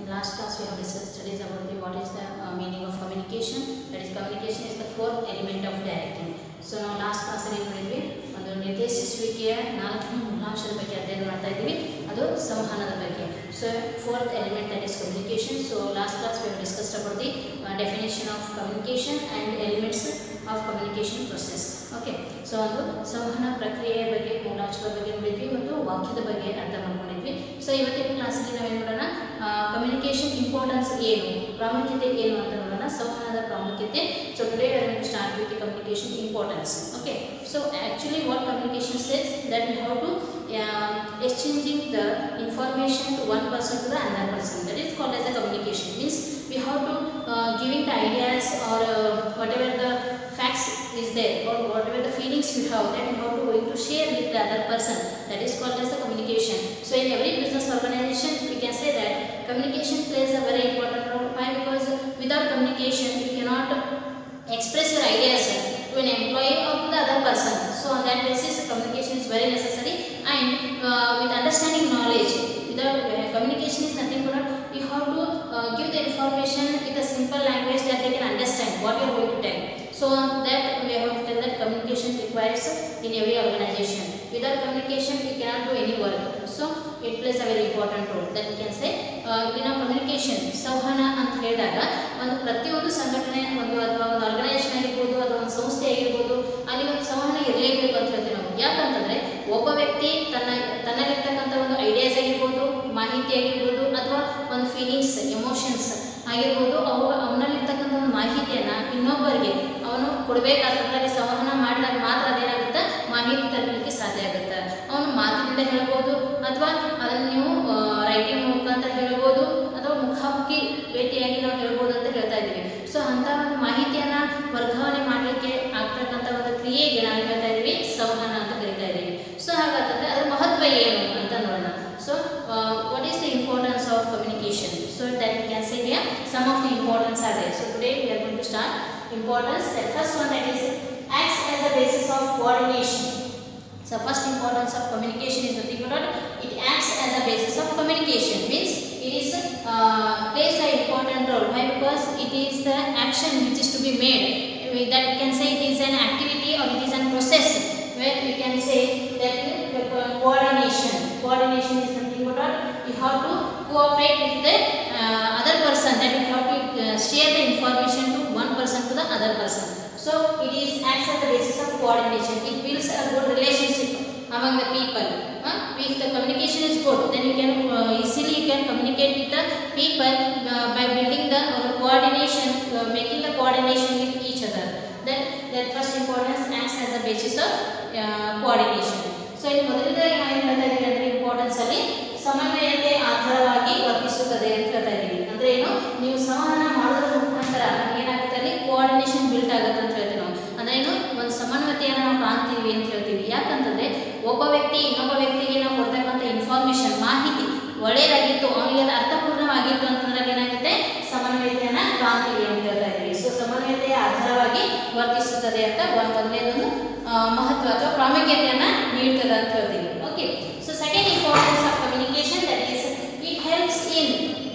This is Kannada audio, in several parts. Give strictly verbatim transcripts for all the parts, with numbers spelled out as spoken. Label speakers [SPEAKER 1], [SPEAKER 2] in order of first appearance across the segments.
[SPEAKER 1] last class we have discussed studies about the what is the uh, meaning of communication. That is, communication is the fourth element of directing. So ನಾವು ಲಾಸ್ಟ್ ಕ್ಲಾಸಲ್ಲಿ ಏನು ಮಾಡಿದ್ವಿ, ಒಂದು ನಿರ್ದೇಶಿಸುವಿಕೆಯ ನಾಲ್ಕನೇ ಮೂಲಾಂಶದ ಬಗ್ಗೆ ಅಧ್ಯಯನ ಮಾಡ್ತಾ ಇದ್ದೀವಿ, ಅದು ಸಂವಹನದ ಬಗ್ಗೆ. So fourth element that is communication. So last class we have discussed about the uh, definition of communication and elements of communication process. Okay, so ಒಂದು ಸಂವಹನ ಪ್ರಕ್ರಿಯೆಯ ಬಗ್ಗೆ ಮೂಲಾಂಶದ ಬಗ್ಗೆ ನೋಡಿದ್ವಿ ಮತ್ತು ವಾಕ್ಯದ ಬಗ್ಗೆ ಅರ್ಥ ಮಾಡ್ಕೊಂಡಿದ್ವಿ. ಸೊ ಇವತ್ತಿನ ಕ್ಲಾಸಲ್ಲಿ ನಾವೇನು ಮಾಡೋಣ, ಕಮ್ಯುನಿಕೇಷನ್ ಇಂಪಾರ್ಟೆನ್ಸ್ ಏನು, ಪ್ರಾಮುಖ್ಯತೆ ಏನು ಅಂತ ನೋಡೋಣ, ಸಂವಹನದ ಪ್ರಾಮುಖ್ಯತೆ. So today we are going to start with the communication importance. Okay, so actually what communication says, that we have to uh, exchanging the information to one person to the another person, that is called as a communication. Means we have to uh, giving the ideas or uh, whatever the facts is there or whatever the feelings you have, that you have to going to share with the other person, that is called as the communication. So in every business organization we can say that communication plays a very important role. Why? Because without communication you cannot express your ideas to an employee or to the other person. So on that basis communication is very necessary. And uh, with understanding knowledge, without uh, communication is nothing but you have to uh, give the information with a simple language that they can understand what you are going to tell. So that we have to tell that communication requires in every organization. Without communication we cannot do any work. So it plays a very important role, that we can say uh, in our communication. ಸಂವಹನ ಅಂತ ಹೇಳಿದಾಗ ಒಂದು ಪ್ರತಿಯೊಂದು ಸಂಘಟನೆ ಒಂದು ಅಥವಾ ಒಂದು ಆರ್ಗನೈಸೇಷನ್ ಆಗಿರ್ಬೋದು ಅಥವಾ ಒಂದು ಸಂಸ್ಥೆ ಆಗಿರ್ಬೋದು, ಅಲ್ಲಿ ಒಂದು ಸಂವಹನ ಇರಲೇಬೇಕು ಅಂತ ಹೇಳ್ತೀವಿ ನಾವು. ಯಾಕಂತಂದರೆ ಒಬ್ಬ ವ್ಯಕ್ತಿ ತನ್ನ ತನ್ನಲ್ಲಿರ್ತಕ್ಕಂಥ ಒಂದು ಐಡಿಯಾಸ್ ಆಗಿರ್ಬೋದು, ಮಾಹಿತಿ ಆಗಿರ್ಬೋದು, ಅಥವಾ ಒಂದು ಫೀಲಿಂಗ್ಸ್, ಎಮೋಷನ್ಸ್ ಆಗಿರ್ಬೋದು, ಅವು ಅವನಲ್ಲಿರ್ತಕ್ಕಂಥ ಒಂದು ಮಾಹಿತಿಯನ್ನು ಇನ್ನೊಬ್ಬರಿಗೆ ಅವನು ಕೊಡಬೇಕಾದ್ರೆ ಸಂವಹನ ಮಾಡಿದಾಗ ಮಾತ್ರ ಅದೇನಾಗುತ್ತೆ, ಮಾಹಿತಿ ತಲುಪಲಿಕ್ಕೆ ಸಾಧ್ಯ ಆಗುತ್ತೆ. ಅವನು ಮಾತಿನಿಂದ ಹೇಳ್ಬೋದು ಅಥವಾ ಅದನ್ನು ನೀವು ರೈಟಿಂಗ್ ಮುಖಾಂತರ ಹೇಳ್ಬೋದು ಅಥವಾ ಮುಖಾಮುಖಿ ಭೇಟಿಯಾಗಿ ನಾವು ಹೇಳ್ಬೋದು ಅಂತ ಹೇಳ್ತಾ ಇದ್ದೀವಿ. ಸೊ ಅಂಥ ಒಂದು ಮಾಹಿತಿಯನ್ನು ವರ್ಗಾವಣೆ ಮಾಡಲಿಕ್ಕೆ ಆಗ್ತಕ್ಕಂಥ ಒಂದು ಕ್ರಿಯೆಗೆ ನಾವು ಹೇಳ್ತಾ ಇದ್ದೀವಿ ಸಂವಹನ ಅಂತ ಕರಿತಾ ಇದ್ದೀವಿ. ಸೊ ಹಾಗಾದ್ರೆ ಅದರ ಮಹತ್ವ ಏನು ಅಂತ ನೋಡೋಣ. So what is the importance of communication? So that we can say here some of the importance are there. So today we are going to start importance. The first one, that is acts as a basis of coordination. So first importance of communication is nothing but it acts as a basis of communication. Means it is uh, plays an important role. Why? Because it is the action which is to be made. That we can say it is an activity or it is a process where we can say that uh, coordination. Coordination is nothing but you have to cooperate with the uh, other person. That you have to uh, share the information to one person to the other person. So it is acts as the basis of coordination. It builds a good relationship among the people. Uh, if the communication is good, then you can uh, easily you can communicate with the people uh, by building the uh, coordination, uh, making the coordination with each other. That that first importance acts as a basis of uh, coordination. So in ಮೊದಲನೇದಾಗಿ ನಾವು ಏನು ಹೇಳ್ತಾ ಇದ್ದೀವಿ ಅಂದರೆ ಇಂಪಾರ್ಟೆನ್ಸ್ ಅಲ್ಲಿ ಸಮನ್ವಯತೆ ಆಧಾರವಾಗಿ ವರ್ತಿಸುತ್ತದೆ ಅಂತ ಹೇಳ್ತಾ ಇದ್ದೀವಿ. ಅಂದರೆ ಏನು, ನೀವು ಸಂವಹನ ಮಾಡೋದ್ರ ಮುಖಾಂತರ ಏನಾಗುತ್ತೆ, ಅಲ್ಲಿ ಕೋಆರ್ಡಿನೇಷನ್ ಬಿಲ್ಟ್ ಆಗುತ್ತೆ ಅಂತ ಹೇಳ್ತೀವಿ ನಾವು. ಅಂದರೆ ಏನು, ಒಂದು ಸಮನ್ವಯತೆಯನ್ನು ನಾವು ಕಾಣ್ತೀವಿ ಅಂತ ಹೇಳ್ತೀವಿ. ಯಾಕಂತಂದರೆ ಒಬ್ಬ ವ್ಯಕ್ತಿ ಇನ್ನೊಬ್ಬ ವ್ಯಕ್ತಿಗೆ ನಾವು ಕೊಡ್ತಕ್ಕಂಥ ಇನ್ಫಾರ್ಮೇಷನ್, ಮಾಹಿತಿ ಒಳ್ಳೆಯದಾಗಿತ್ತು, ಅವನಿಗೆ ಅದು ಅರ್ಥಪೂರ್ಣವಾಗಿತ್ತು ಅಂತಂದ್ರೆ ಏನಾಗುತ್ತೆ, ಸಮನ್ವಯತೆಯನ್ನು ಕಾಣ್ತೀವಿ ಅಂತ ಹೇಳ್ತಾ ಇದ್ದೀವಿ. ಸೊ ಸಮನ್ವಯತೆಯ ಆಧಾರವಾಗಿ ವರ್ತಿಸುತ್ತದೆ ಅಂತ ಒಂದು ಮೊದಲನೇದೊಂದು ಮಹತ್ವ ಅಥವಾ ಪ್ರಾಮುಖ್ಯತೆಯನ್ನು ನೀಡ್ತದೆ ಅಂತ ಹೇಳ್ತೀವಿ. Okay, so second importance of communication, that is it helps in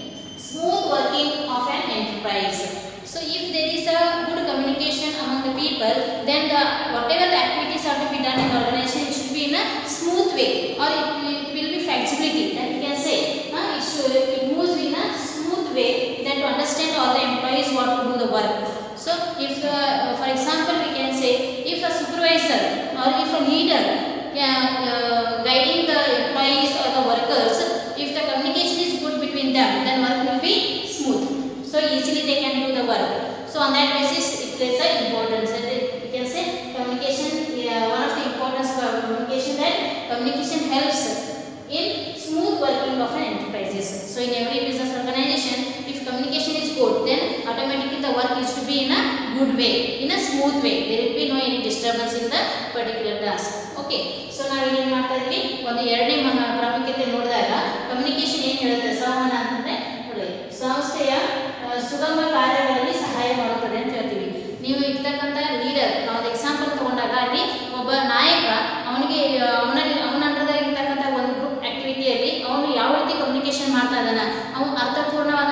[SPEAKER 1] smooth working of an enterprise. So if there is a good communication among the people, then the whatever the activities are to be done in the organization, it should be in a smooth way, or it will, it will be flexibility, that we can say uh, it should it moves in a smooth way, that to understand all the employees what to do the work. So if uh, for example we can say if a supervisor or if a leader uh, uh, guiding the employees or the workers, if the communication is good between them, then work will be smooth, so easily they can do the work. So on that basis it plays a importance, and we can say communication, uh, one of the importance of communication, that communication helps in smooth working of an enterprises. So in every business organization, if communication is good, then automatically the work is to be in a good way, in a smooth way. There will be no any disturbance in the particular task. Okay, so ನಾವು ಏನು ಮಾಡ್ತಾ ಇದ್ವಿ, ಒಂದು ಎರಡನೇ ಮಹಾ ಪ್ರಾಮುಖ್ಯತೆ ನೋಡಿದಾಗ ಕಮ್ಯುನಿಕೇಷನ್ ಏನು ಹೇಳುತ್ತೆ, ಸಂವಹನ ಅಂತಂದರೆ ನೋಡಿ ಸಂಸ್ಥೆಯ ಸುಗಮ ಕಾರ್ಯಗಳಲ್ಲಿ ಸಹಾಯ ಮಾಡುತ್ತದೆ ಅಂತ ಹೇಳ್ತೀವಿ. ನೀವು ಇರ್ತಕ್ಕಂಥ ಲೀಡರ್, ನಾವು ಎಕ್ಸಾಂಪಲ್ ತಗೊಂಡಾಗ ಅಲ್ಲಿ ಒಬ್ಬ ನಾಯಕ ಅವನಿಗೆ ಅವನಲ್ಲಿ ಅವನ ಅಂಡರ್ದಾಗ ಇರ್ತಕ್ಕಂಥ ಒಂದು ಗ್ರೂಪ್ ಆಕ್ಟಿವಿಟಿಯಲ್ಲಿ ಅವನು ಯಾವ ರೀತಿ ಕಮ್ಯುನಿಕೇಷನ್ ಮಾಡ್ತಾ ಇದ್ದಾನೆ, ಅವನು ಅರ್ಥಪೂರ್ಣವಾದ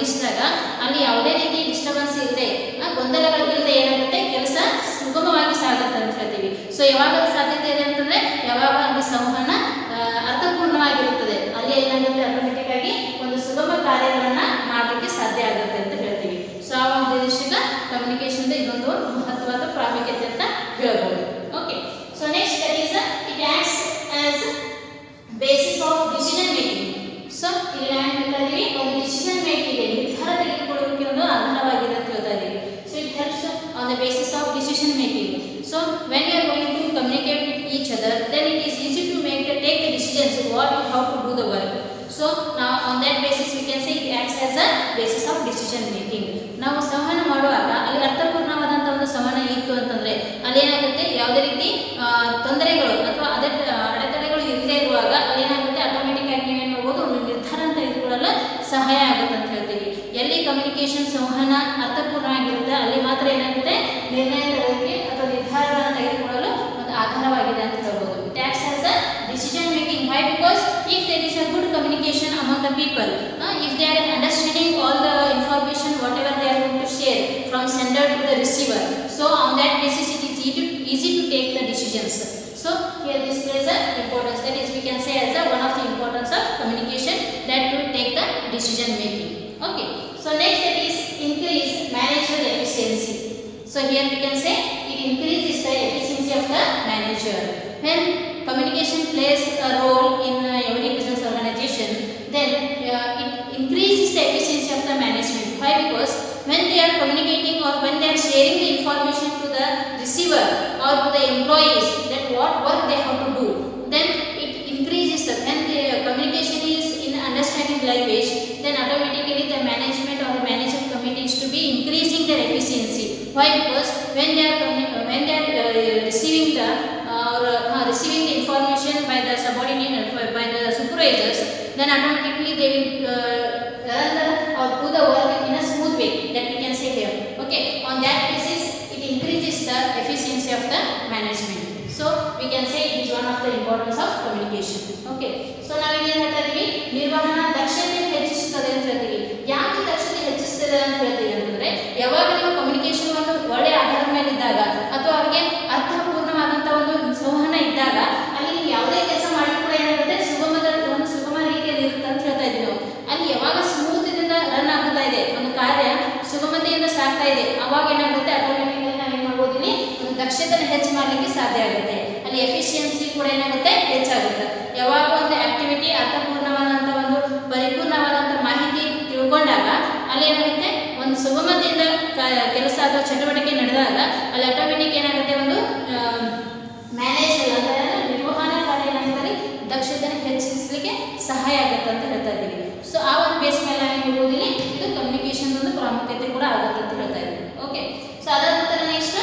[SPEAKER 1] ಗಮನಿಸಿದಾಗ ಅಲ್ಲಿ ಯಾವುದೇ ರೀತಿ ಡಿಸ್ಟರ್ಬೆನ್ಸ್ ಇಲ್ಲದೆ ಗೊಂದಲಗಳಿಲ್ಲದೆ ಏನಾಗುತ್ತೆ ಕೆಲಸ ಸುಗಮವಾಗಿ ಸಾಗುತ್ತೆ ಅಂತ ಹೇಳ್ತೀವಿ. ಸೊ ಯಾವಾಗ ಸಾಧ್ಯತೆ ಇದೆ ಅಂತಂದ್ರೆ ಯಾವಾಗ ಅಲ್ಲಿ ಸಂವಹನ ಅರ್ಥಪೂರ್ಣವಾಗಿರುತ್ತದೆ, ಅಲ್ಲಿ ಏನಾಗುತ್ತೆ ಆಟೋಮೆಟಿಕ್ ಆಗಿ ಒಂದು ಸುಗಮ ಕಾರ್ಯಗಳನ್ನ ಮಾಡಲಿಕ್ಕೆ ಸಾಧ್ಯ ಆಗುತ್ತೆ ಅಂತ ಹೇಳ್ತೀವಿ. ಸೊ ಆ ಒಂದು ಉದ್ದೇಶಕ್ಕೆ ಕಮ್ಯುನಿಕೇಶನ್ ಇದೊಂದು ಮಹತ್ವದ ಪ್ರಾಮುಖ್ಯತೆ ಅಂತ ಹೇಳಬಹುದು. Okay, so next that is it acts as basis of decision making. So ಇಲ್ಲಿ ನಾವು ಹೇಳ್ತಾ ಇದೀವಿ ಒಂದು ಡಿಸಿಷನ್ ಮೇಕಿಂಗ್ ನಿರ್ಧಾರ ತೆಗೆದುಕೊಳ್ಳುವುದಕ್ಕೆ ಒಂದು ಆಧಾರವಾಗಿದೆ ಅಂತ ಹೇಳ್ತಾ ಇದೀವಿ. So it helps on the basis of decision making. So when you are going to communicate with each other, then it is easy to make the take the decisions what how to do the work. So ನಾವು on that basis we can say it acts as a basis of decision making. ನಾವು ಸಂವಹನ ಮಾಡುವಾಗ ಅಲ್ಲಿ ಅರ್ಥಪೂರ್ಣವಾದಂಥ ಒಂದು ಸಂವಹನ ಇತ್ತು ಅಂತಂದ್ರೆ ಅಲ್ಲಿ ಏನಾಗುತ್ತೆ ಯಾವುದೇ ರೀತಿ ತೊಂದರೆಗಳು ಅಥವಾ ಅದೇ ಅಡೆತಡೆಗಳು ಇಲ್ಲದೆ ಇರುವಾಗ ಅಲ್ಲಿ ಏನಾಗುತ್ತೆ ಆಟೋಮೆಟಿಕ್ ಆಗಿ ನೀವೇನು ಮಾಡ್ಬೋದು ಒಂದು ನಿರ್ಧಾರ ತೆಗೆದುಕೊಳ್ಳಲು ಸಹಾಯ ಆಗುತ್ತೆ ಅಂತ ಹೇಳ್ತೀವಿ. ಎಲ್ಲಿ ಕಮ್ಯುನಿಕೇಶನ್ ಸಂವಹನ ಅರ್ಥಪೂರ್ಣ ಆಗಿರುತ್ತೆ ಅಲ್ಲಿ ಮಾತ್ರ ಏನಾಗುತ್ತೆ ನಿರ್ಣಯ ತೆಗೆದುಕೊಳ್ಳಿ ಅಥವಾ ನಿರ್ಧಾರಗಳನ್ನು ತೆಗೆದುಕೊಳ್ಳಲು ಒಂದು ಆಧಾರವಾಗಿದೆ ಅಂತ ಹೇಳ್ಬೋದು. It acts as a decision making. Why? Because if there is a good communication among the people, if they are understanding all the information what ever they are going to share from sender to the receiver, so on that basis it is easy to, easy to take the decisions. So here this plays a importance, that is we can say as a one of the importance of communication that to take the decision making. Okay, so next that is increase managerial efficiency. So here we can say it increases the efficiency of the manager. When communication plays a role in uh, every business organization, then uh, it increases the efficiency of the management. Why? Because when they are communicating or when they are sharing the information to the receiver or to the employees that what work they have to do, then it increases the, when the communication is in understanding language, then automatically the management or the management committee is to be increasing their efficiency. Why? Because when they are when they are uh, receiving the uh, or uh, receiving the information by the subordinate uh, by the supervisors, then automatically they will uh, run the or do the work in a smooth way, that we can say here. Okay, on that basis it increases the efficiency of the management. So we can say it is one of the importance of communication. Okay, so ನಾವು ಏನು ಹೇಳ್ತಾ ಇದೀವಿ ನಿರ್ವಹಣಾ ದಕ್ಷತೆಯನ್ನು ಹೆಚ್ಚಿಸುತ್ತದೆ ಅಂತ ಹೇಳ್ತೀವಿ. ಯಾಕೆ ದಕ್ಷತೆ ಹೆಚ್ಚಿಸುತ್ತದೆ ಅಂತ ಹೇಳ್ತೀವಿ ಅಂತಂದ್ರೆ ಯಾವಾಗ ನೀವು ಕಮ್ಯುನಿಕೇಶನ್ ಒಂದು ಒಳ್ಳೆ ಆಧಾರದ ಮೇಲೆ ಇದ್ದಾಗ ಅಥವಾ ಅವರಿಗೆ ಅರ್ಥಪೂರ್ಣವಾದಂಥ ಒಂದು ಸಂವಹನ ಇದ್ದಾಗ ಅಲ್ಲಿ ನೀವು ಯಾವುದೇ ಕೆಲಸ ಮಾಡಿ ಕೂಡ ಏನಾಗುತ್ತೆ ಸುಗಮದ ಒಂದು ಸುಗಮ ರೀತಿಯಲ್ಲಿ ಇರುತ್ತೆ ಅಂತ ಹೇಳ್ತಾ ಇದ್ದೀವಿ ನಾವು. ಅಲ್ಲಿ ಯಾವಾಗ ಸ್ಮೂತ್ ಇಂದ ರನ್ ಆಗ್ತಾ ಇದೆ ಒಂದು ಕಾರ್ಯ ಸುಗಮತೆಯಿಂದ ಸಾಗ್ತಾ ಇದೆ ಅವಾಗ ಏನಾಗುತ್ತೆ ಆಟೋಮೆಟಿಕ್ ಆಗಿ ನಾವು ಏನು ಮಾಡ್ಬೋದು ಇಲ್ಲಿ ಒಂದು ದಕ್ಷತೆಯನ್ನು ಹೆಚ್ಚು ಮಾಡಲಿಕ್ಕೆ ಸಾಧ್ಯ ಆಗುತ್ತೆ. ಅಲ್ಲಿ ಎಫಿಷಿಯನ್ಸಿ ಕೂಡ ಏನಾಗುತ್ತೆ ಹೆಚ್ಚಾಗುತ್ತೆ. ಯಾವಾಗ ಒಂದು ಆಕ್ಟಿವಿಟಿ ಅರ್ಥಪೂರ್ಣವಾದಂಥ ಒಂದು ಪರಿಪೂರ್ಣವಾದಂಥ ಮಾಹಿತಿ ತಿಳ್ಕೊಂಡಾಗ ಅಲ್ಲಿ ಏನಾಗುತ್ತೆ ಒಂದು ಸುಗಮತೆಯಿಂದ ಕೆಲಸ ಅಥವಾ ಚಟುವಟಿಕೆ ನಡೆದಾಗ ಅಲ್ಲಿ ಆಟೋಮೆಟಿಕ್ ಏನಾಗುತ್ತೆ ಒಂದು ಮ್ಯಾನೇಜ್ ಅಂದರೆ ನಿರ್ವಹಣಾ ಕಾರ್ಯ ಏನಾಗುತ್ತೆ ದಕ್ಷತೆಯನ್ನು ಹೆಚ್ಚಿಸಲಿಕ್ಕೆ ಸಹಾಯ ಆಗುತ್ತೆ ಅಂತ ಹೇಳ್ತಾ ಇದ್ದೀವಿ. ಸೊ ಆ ಒಂದು ಬೇಸ್ ಮೇಲೆ ನಾವು ಹೇಳ್ಬೋದಿಲ್ಲಿ ಇದು ಕಮ್ಯುನಿಕೇಶನ್ ಒಂದು ಪ್ರಾಮುಖ್ಯತೆ ಕೂಡ ಆಗುತ್ತೆ ಅಂತ ಹೇಳ್ತಾ ಇದ್ದೀವಿ. ಓಕೆ, ಸೊ ಅದಾದ ನಂತರ next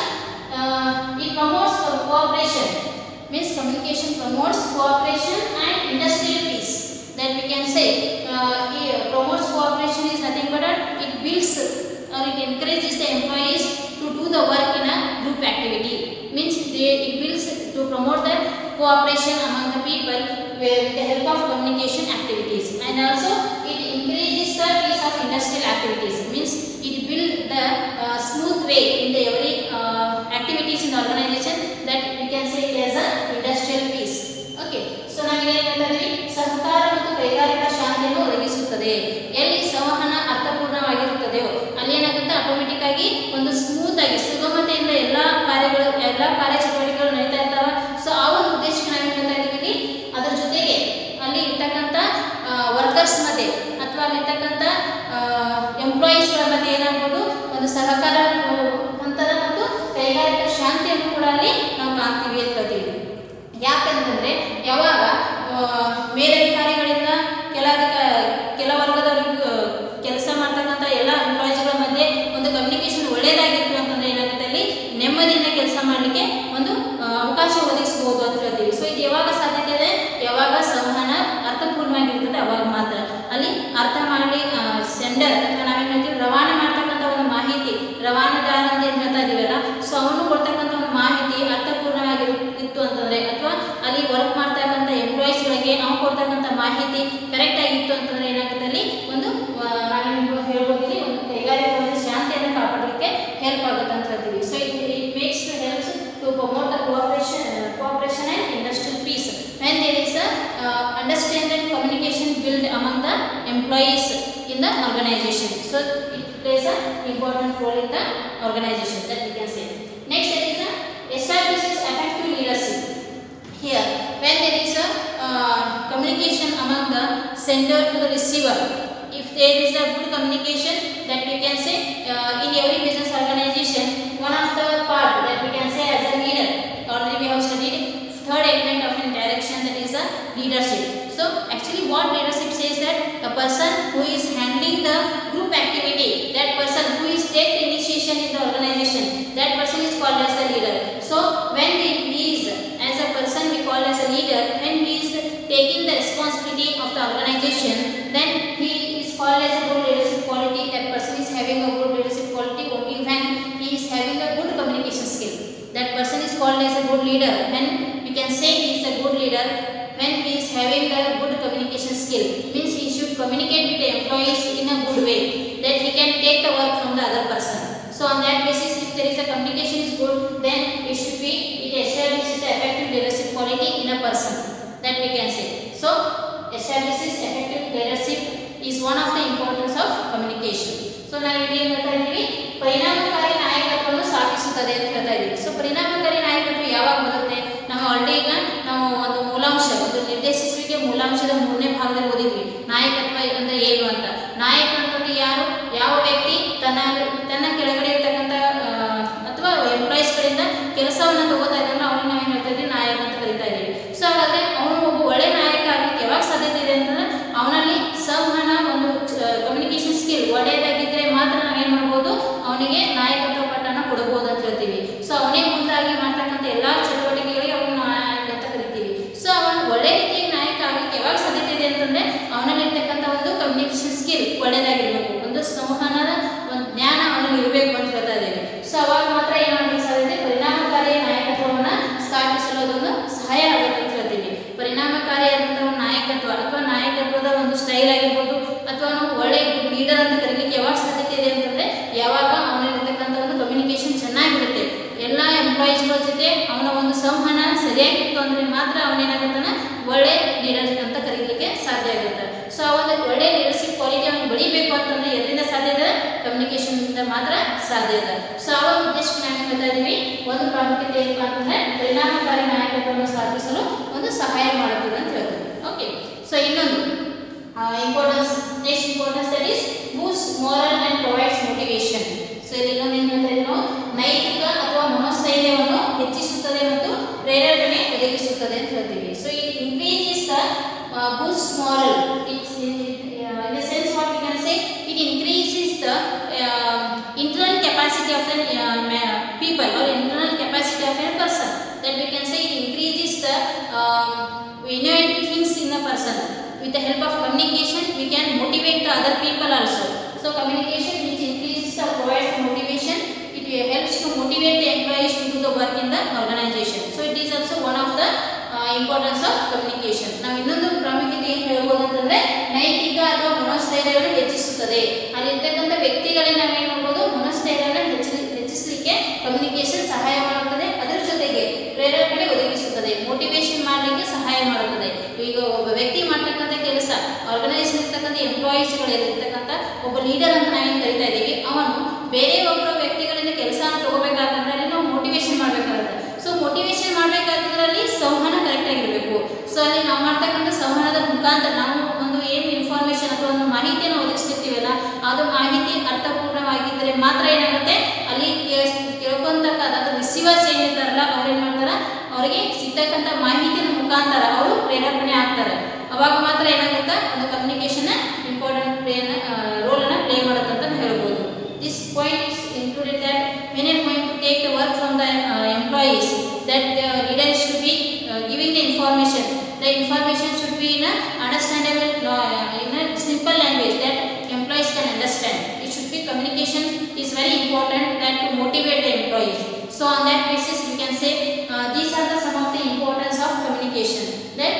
[SPEAKER 1] it promotes cooperation. Means communication promotes cooperation and industrial peace. That we can say uh, it promotes cooperation is nothing but it builds or it encourages the employees to do the work in a group activity. Means they, it builds to promote the cooperation among the people with the help of communication activities, and also it increases the peace of industrial activities. Means it builds the uh, smooth way in the every uh, activities in the organization, that we can say it as a industrial peace. Okay, so ನಾವು ಏನು ಹೇಳ್ತಾ ಇದೀವಿ ಸಹಕಾರ ಮತ್ತು ಕೈಗಾರಿಕಾ ಶಾಂತಿಯನ್ನು ಒದಗಿಸುತ್ತದೆ. ಎಲ್ಲಿ ಸಂವಹನ ಅರ್ಥಪೂರ್ಣವಾಗಿರುತ್ತದೆಯೋ ಅಲ್ಲಿ ಏನಾಗುತ್ತೆ ಆಟೋಮೆಟಿಕ್ ಆಗಿ ಒಂದು ಸ್ಮೂತ್ ಆಗಿ ಸುಗಮತೆಯಿಂದ ಎಲ್ಲ ಕಾರ್ಯಗಳು ಎಲ್ಲ ಕಾರ್ಯಚಟುವಟಿಕೆಗಳು ನಡೀತಾ ಇರ್ತಾವೆ. ಸೊ ಆ ಒಂದು ಉದ್ದೇಶಕ್ಕೆ ನಾವು ಏನು ಹೇಳ್ತಾ ಇದೀವಿ ಅದರ ಜೊತೆಗೆ ಅಲ್ಲಿ ಇರ್ತಕ್ಕಂಥ ವರ್ಕರ್ಸ್ ಮಧ್ಯೆ ಅಥವಾ ಅಲ್ಲಿ ಇರ್ತಕ್ಕಂಥ ಎಂಪ್ಲಾಯೀಸ್ಗಳ ಮಧ್ಯೆ ಏನಾಗ್ಬೋದು ಒಂದು ಸಹಕಾರ ಹಂತದ ಮತ್ತು ಕೈಗಾರಿಕಾ ಶಾಂತಿಯನ್ನು ಕೂಡ ಅಲ್ಲಿ ನಾವು ಕಾಣ್ತೀವಿ ಅಂತ ಹೇಳ್ತೀವಿ. ಯಾಕಂತಂದ್ರೆ ಯಾವಾಗ ಮೇಲಧಿಕಾರಿಗಳಿಂದ ಕೆಲ ಕೆಲ ವರ್ಗದವರಿಗೂ ಕೆಲಸ ಮಾಡ್ತಕ್ಕಂಥ ಎಲ್ಲ ಎಂಪ್ಲಾಯೀಸ್ಗಳ ಮಧ್ಯೆ ಒಂದು ಕಮ್ಯುನಿಕೇಶನ್ ಒಳ್ಳೆಯದಾಗಿತ್ತು ಅಂತಂದ್ರೆ ಏನಾಗುತ್ತೆ ಅಲ್ಲಿ ನೆಮ್ಮದಿಯಿಂದ ಕೆಲಸ ಮಾಡಲಿಕ್ಕೆ ಒಂದು ಅವಕಾಶ ಒದಗಿಸಬಹುದು ಅಂತ ಹೇಳ್ತೀವಿ. ಸೊ ಇದು ಯಾವಾಗ ಸಾಧ್ಯತೆ ಇದೆ ಯಾವಾಗ ಸಂವಹನ ಅರ್ಥಪೂರ್ಣವಾಗಿರ್ತದೆ ಅವಾಗ ಮಾತ್ರ. ಅಲ್ಲಿ ಅರ್ಥ ಮಾಡಿ ಸೆಂಡರ್ ಅಥವಾ ನಾವೇನು ಹೇಳ್ತೀವಿ ರವಾನೆ ಮಾಡ್ತಕ್ಕಂಥ ಒಂದು ಮಾಹಿತಿ ರವಾನೆದಾರ ಅಂತ ಏನು ಹೇಳ್ತಾ ಇದೀವಲ್ಲ, ಸೊ ಅವನು ಕೊಡ್ತಕ್ಕಂಥ ಒಂದು ಮಾಹಿತಿ ಅರ್ಥಪೂರ್ಣವಾಗಿ ಇತ್ತು ಅಂತಂದ್ರೆ ಅಥವಾ ಅಲ್ಲಿ ವರ್ಕ್ ಮಾಡ್ತಕ್ಕಂಥ ಎಂಪ್ಲಾಯೀಸ್ಗಳಿಗೆ ನಾವು ಕೊಡ್ತಕ್ಕಂಥ ಮಾಹಿತಿ ಕರೆಕ್ಟ್ ಆಗಿತ್ತು ಅಂತಂದ್ರೆ ಏನಾಗುತ್ತೆ ಅಲ್ಲಿ ಒಂದು ನಾವೇನು ಹೇಳ್ಬೋದು that communication built among the employees in the organization. So it plays an important role in the organization, that we can say. Next, there is a establishes effective leadership. Here, when there is a uh, communication among the sender to the receiver, if there is a good communication, that we can say uh, in every business organization, one of the part that we can say as a leader, already we have studied third element of an direction, that is the leadership. So actually what leadership says, that a person who is handling the group activity, that person who is take the initiation in the organization, that person is called as the leader. So when he is as a person we call as a leader, when he is taking the responsibility of the organization, then he is called as a good leadership quality. That person is having a good leadership quality only when he is having a good communication skill. That person is called as a good leader. When we can say he is a good leader, when he is having the good communication skill, means he should communicate with the employees in a good way, that he can take the work from the other person. So on that basis, if there is a communication is good, then it should be, it establishes the effective leadership quality in a person, that we can say. So establishes effective leadership is one of the importance of communication. So ನಾವು ಇಲ್ಲಿ ಏನು ಹೇಳ್ತಾ ಇದ್ದೀವಿ, ಪರಿಣಾಮಕಾರಿ ನಾಯಕತ್ವವನ್ನು ಸ್ಥಾಪಿಸುತ್ತದೆ ಅಂತ ಹೇಳ್ತಾ ಇದ್ದೀವಿ. ಸೊ ಪರಿಣಾಮಕಾರಿ ನಾಯಕತ್ವ ಯಾವಾಗ ಬರುತ್ತೆ, ನಾವು ಆಲ್ರೆಡಿ ಈಗ ನಾವು ಒಂದು ಮೂಲಾಂಶ, ಒಂದು ನಿರ್ದೇಶಿಸುವಿಕೆ ಮೂಲಾಂಶದ ಮೂರನೇ ಭಾಗದಲ್ಲಿ ಓದಿದ್ವಿ ನಾಯಕತ್ವ ಅಂದ್ರೆ ಏನು ಅಂತ. ನಾಯಕ ಅಂತಂದ್ರೆ ಯಾರು, ಯಾವ ವ್ಯಕ್ತಿ ತನ್ನ ತನ್ನ ಕೆಳಗಡೆ ಇರ್ತಕ್ಕಂಥ ಅಥವಾ ಎಂಪ್ಲಾಯೀಸ್ ಕಡೆಯಿಂದ ಕೆಲಸವನ್ನು ತಗೋತಾ ಇದ್ದಾರಲ್ಲ ಅವನಿಗೆ ನಾವೇನು ಹೇಳ್ತಾ ಇದ್ದೀವಿ, ನಾಯಕ ಅಂತ ಕರಿತಾ ಇದ್ದೀವಿ. ಸೊ ಹಾಗಾದ್ರೆ ಅವನು ಒಬ್ಬ ಒಳ್ಳೆ ನಾಯಕ ಆಗಲಿಕ್ಕೆ ಯಾವಾಗ ಸಾಧ್ಯತೆ ಇದೆ ಅಂತಂದ್ರೆ ಅವನಲ್ಲಿ ಸಂವಹನ ಒಂದು ಕಮ್ಯುನಿಕೇಶನ್ ಸ್ಕಿಲ್ ಒಳ್ಳೆಯದಾಗಿದ್ದರೆ ಮಾತ್ರ ನಾವೇನು ಮಾಡ್ಬೋದು, ಅವನಿಗೆ ನಾಯಕತ್ವ ಪಟ್ಟನ್ನು ಕೊಡಬಹುದು ಅಂತ ಹೇಳ್ತೀವಿ. ಸೊ ಅವನೇ ಮುಂದಾಗಿ ಮಾಡ್ತಕ್ಕಂಥ ಎಲ್ಲಾ ಚಟುವಟಿಕೆಗಳಿಗೆ ಅವನು ನಾಯಕ ಅಂತ ಕರಿತೀವಿ. ಸೊ ಅವನು ಒಳ್ಳೆ ರೀತಿಯಾಗಿ ನಾಯಕ ಆಗಲಿಕ್ಕೆ ಯಾವಾಗ ಸಾಧ್ಯತೆ ಇದೆ ಅಂತಂದ್ರೆ ಅವನಲ್ಲಿ ಇರ್ತಕ್ಕಂಥ ಒಂದು ಕಮ್ಯುನಿಕೇಶನ್ ಸ್ಕಿಲ್ ಒಳ್ಳೆಯದಾಗಿರ್ಬೇಕು, ಒಂದು ಸಂವಹನದ ಒಂದು ಜ್ಞಾನ ಅವನಲ್ಲಿ ಇರಬೇಕು ಅಂತ ಹೇಳ್ತಾ ಇದ್ದೀವಿ. ಸೊ ಅವಾಗ ಮಾತ್ರ ಏನಾಗಲಿಕ್ಕೆ ಸಾಧ್ಯತೆ, ಪರಿಣಾಮಕಾರಿ ನಾಯಕತ್ವವನ್ನು ಸ್ಥಾಪಿಸಲು ಅದೊಂದು ಸಹಾಯ ಆಗುತ್ತೆ ಅಂತ ಹೇಳ್ತೀವಿ. ಪರಿಣಾಮಕಾರಿಯಾದಂತಹ ಒಂದು ನಾಯಕತ್ವ ಅಥವಾ ನಾಯಕತ್ವದ ಒಂದು ಸ್ಟೈಲ್ ಆಗಿರ್ಬೋದು, ಅಥವಾ ನಾವು ಒಳ್ಳೆ ಲೀಡರ್ ಅಂತ ಕರೀಲಿಕ್ಕೆ ಯಾವಾಗ ಸಾಧ್ಯತೆ ಇದೆ ಅಂತಂದ್ರೆ ಯಾವಾಗ ಅವನಲ್ಲಿರ್ತಕ್ಕಂಥ ಒಂದು ಕಮ್ಯುನಿಕೇಶನ್ ಚೆನ್ನಾಗಿರುತ್ತೆ, ಎಲ್ಲ ಎಂಪ್ಲಾಯೀಸ್ಗಳ ಜೊತೆ ಅವನ ಒಂದು ಸಂವಹನ ಸರಿಯಾಗಿತ್ತು ಅಂದ್ರೆ ಮಾತ್ರ ಅವನೇನಾಗುತ್ತಾನ ಒಳ್ಳೆ ಲೀಡರ್ ಅಂತ ಕರೀಲಿಕ್ಕೆ ಸಾಧ್ಯ ಆಗುತ್ತೆ. ಸೊ ಆ ಒಂದು ಒಳ್ಳೆ ಲೀಡರ್ಶಿಪ್ ಕ್ವಾಲಿಟಿ ಅವನು ಬೆಳಿಬೇಕು ಅಂತಂದ್ರೆ ಎಲ್ಲಿಂದ ಸಾಧ್ಯ ಇದೆ, ಕಮ್ಯುನಿಕೇಶನ್ ಇಂದ ಮಾತ್ರ ಸಾಧ್ಯ ಇದೆ. ಸೊ ಆ ಒಂದು ಉದ್ದೇಶಕ್ಕೆ ನಾವು ಹೇಳ್ತಾ ಇದ್ದೀವಿ, ಒಂದು ಪ್ರಾಮುಖ್ಯತೆ ಏನಪ್ಪಾ ಅಂತಂದ್ರೆ ಪರಿಣಾಮಕಾರಿ ನಾಯಕತ್ವವನ್ನು ಸ್ಥಾಪಿಸಲು ಒಂದು ಸಹಾಯ ಮಾಡುತ್ತದೆ ಅಂತ ಹೇಳ್ತೀವಿ. ಓಕೆ, ಸೊ ಇನ್ನೊಂದು importance, next importance that is boost morale and provides motivation. So ಇಲ್ಲಿ ಇನ್ನೊಂದು ಏನು ಹೇಳ್ತಾ ಇದ್ದೀವಿ ನಾವು, ನೈತಿಕ ಅಥವಾ ಮನೋಸ್ಥೈರ್ಯವನ್ನು ಹೆಚ್ಚಿಸುತ್ತದೆ ಮತ್ತು ಪ್ರೇರಣೆ ಒದಗಿಸುತ್ತದೆ ಅಂತ ಹೇಳ್ತೀವಿ. So it increases the boost morale, it's in the sense what we can say, it increases the internal capacity of an uh, people or internal capacity of a person, that we can say it increases the um, innovative things in a person. With the help of communication we can motivate the other people also. So communication which increases or provides motivation, it helps to motivate the employees to do the work in the organization. So it is also one of the uh, importance of communication. ನಾವು ಇನ್ನೊಂದು ಪ್ರಾಮುಖ್ಯತೆ ಏನು ಹೇಳ್ಬೋದು ಅಂತಂದ್ರೆ ನೈತಿಕ ಅಥವಾ ಮನೋಸ್ಥೈರ್ಯವನ್ನು ಹೆಚ್ಚಿಸುತ್ತದೆ. ಅಲ್ಲಿರ್ತಕ್ಕಂಥ ವ್ಯಕ್ತಿಗಳಿಗೆ ನಾವೇನು ಮಾಡ್ಬೋದು, ಮನೋಸ್ಥೈರ್ಯವನ್ನು ಹೆಚ್ಚಿ ಹೆಚ್ಚಿಸಲಿಕ್ಕೆ ಕಮ್ಯುನಿಕೇಶನ್ ಸಹಾಯ ಮಾಡುತ್ತದೆ. ಅದರ ಜೊತೆಗೆ ಪ್ರೇರಣೆ ಒದಗಿಸುತ್ತದೆ, ಮೋಟಿವೇಶನ್ ಮಾಡಲಿಕ್ಕೆ ಸಹಾಯ ಮಾಡುತ್ತದೆ. ಈಗ ಒಬ್ಬ ವ್ಯಕ್ತಿ ಮಾಡ್ತಕ್ಕಂಥ ಕೆಲಸ, ಆರ್ಗನೈಸೇಷನ್ ಇರ್ತಕ್ಕಂಥ ಎಂಪ್ಲಾಯೀಸ್ಗಳು ಇರ್ತಕ್ಕಂಥ ಒಬ್ಬ ಲೀಡರ್ ಅಂತ ನಾವೇನು ಕರಿತಾ ಇದ್ದೀವಿ, ಅವನು ಬೇರೆ ಒಬ್ಬರು ವ್ಯಕ್ತಿಗಳಿಂದ ಕೆಲಸನ ತಗೋಬೇಕಾದ್ರೆ ಅಲ್ಲಿ ನಾವು ಮೋಟಿವೇಶನ್ ಮಾಡಬೇಕಾಗುತ್ತೆ. ಸೊ ಮೋಟಿವೇಶನ್ ಮಾಡಬೇಕಾದ್ರಲ್ಲಿ ಸಂವಹನ ಕರೆಕ್ಟ್ ಆಗಿರಬೇಕು. ಸೊ ಅಲ್ಲಿ ನಾವು ಮಾಡ್ತಕ್ಕಂಥ ಸಂವಹನದ ಮುಖಾಂತರ ನಾವು ಒಂದು ಏನು ಇನ್ಫಾರ್ಮೇಶನ್ ಅಥವಾ ಒಂದು ಮಾಹಿತಿಯನ್ನು ಒದಗಿಸ್ತಿರ್ತೀವಲ್ಲ, ಅದು ಮಾಹಿತಿ ಅರ್ಥಪೂರ್ಣವಾಗಿದ್ದರೆ ಮಾತ್ರ ಏನಾಗುತ್ತೆ, ಅಲ್ಲಿ ಕೇಳ್ಕೊಂತಕ್ಕ ಅದು ರಿಸೀವರ್ಸ್ ಏನಿರ್ತಾರಲ್ಲ ಅವ್ರು ಏನು ಮಾಡ್ತಾರೆ, ಅವರಿಗೆ ಸಿಗ್ತಕ್ಕಂಥ ಮಾಹಿತಿಯ ಮುಖಾಂತರ ಅವರು ಪ್ರೇರೇಪಣೆ ಆಗ್ತಾರೆ. ಅವಾಗ ಮಾತ್ರ ಏನಾಗುತ್ತೆ, ಒಂದು ಕಮ್ಯುನಿಕೇಶನ್ ಇಂಪಾರ್ಟೆಂಟ್ ಪ್ಲೇ ರೋಲನ್ನು ಪ್ಲೇ ಮಾಡುತ್ತೆ ಅಂತ ಹೇಳ್ಬೋದು. This point is included that when you are going to take the work from the employees, that the leader is to be giving the information. The information should be in a understandable, in a simple language that employees can understand. It should be communication is very important, that to motivate the employees. So on that basis we can say uh, these are the some of the importance of communication that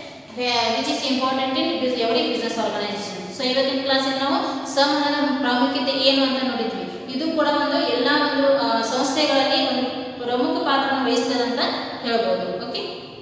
[SPEAKER 1] uh, which is important in every business organization. So ಇವತ್ತಿನ ಕ್ಲಾಸ್ ಅಲ್ಲಿ ನಾವು ಸಂವಹನದ ಪ್ರಾಮುಖ್ಯತೆ ಏನು ಅಂತ ನೋಡಿದ್ವಿ. ಇದು ಕೂಡ ಒಂದು ಎಲ್ಲ ಒಂದು ಸಂಸ್ಥೆಗಳಲ್ಲಿ ಒಂದು ಪ್ರಮುಖ ಪಾತ್ರವನ್ನು ವಹಿಸ್ತದೆ ಅಂತ ಹೇಳ್ಬೋದು. ಓಕೆ.